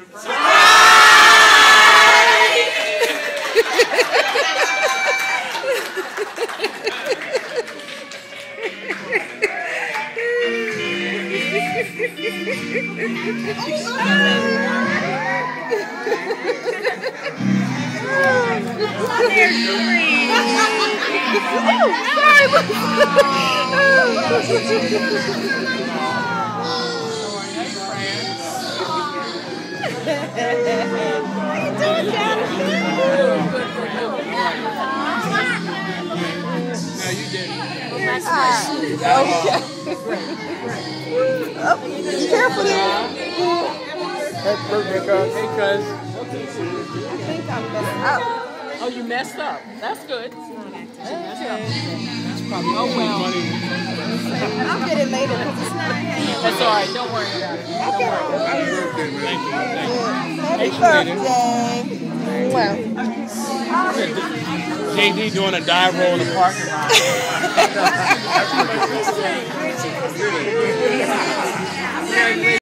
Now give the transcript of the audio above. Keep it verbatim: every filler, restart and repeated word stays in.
Be careful there. Hey, cuz. I think I'm messed up. Oh, you messed up. That's good. Okay. Oh, well. I'll get it later because it's not hanging. That's all right. Don't worry about it. Don't worry. Thank you. Thank you. Happy birthday. Well. J D doing a dive roll in the parking lot.